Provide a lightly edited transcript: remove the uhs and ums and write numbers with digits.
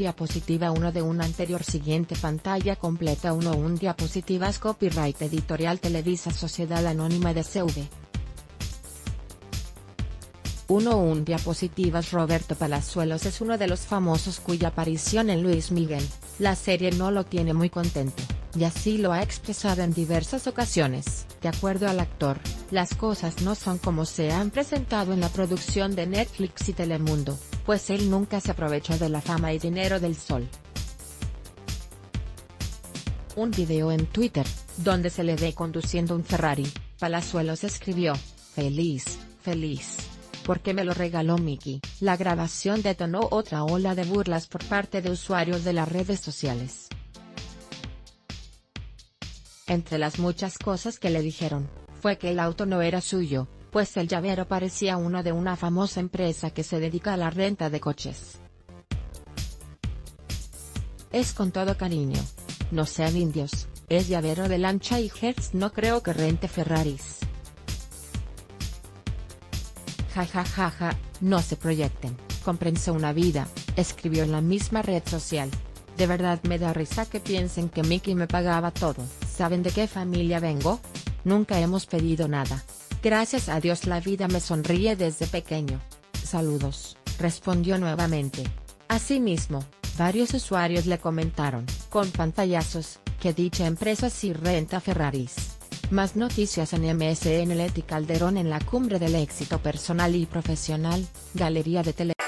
diapositiva 1 de una anterior. Siguiente pantalla completa 1 diapositivas. Copyright editorial Televisa Sociedad Anónima de CV. 1 diapositivas. Roberto Palazuelos es uno de los famosos cuya aparición en Luis Miguel, la serie, no lo tiene muy contento, y así lo ha expresado en diversas ocasiones. De acuerdo al actor, las cosas no son como se han presentado en la producción de Netflix y Telemundo, pues él nunca se aprovechó de la fama y dinero del Sol. Un video en Twitter, donde se le ve conduciendo un Ferrari, Palazuelos escribió: "Feliz, feliz. Porque me lo regaló Mickey". La grabación detonó otra ola de burlas por parte de usuarios de las redes sociales. Entre las muchas cosas que le dijeron, fue que el auto no era suyo, pues el llavero parecía uno de una famosa empresa que se dedica a la renta de coches. "Es con todo cariño. No sean indios, es llavero de Lancia y Hertz, no creo que rente Ferraris. Jajajaja, no se proyecten, cómprense una vida", escribió en la misma red social. "De verdad me da risa que piensen que Mickey me pagaba todo. ¿Saben de qué familia vengo? Nunca hemos pedido nada. Gracias a Dios la vida me sonríe desde pequeño. Saludos", respondió nuevamente. Asimismo, varios usuarios le comentaron, con pantallazos, que dicha empresa sí renta Ferraris. Más noticias en MSN. Leti Calderón en la cumbre del éxito personal y profesional, Galería de Tele.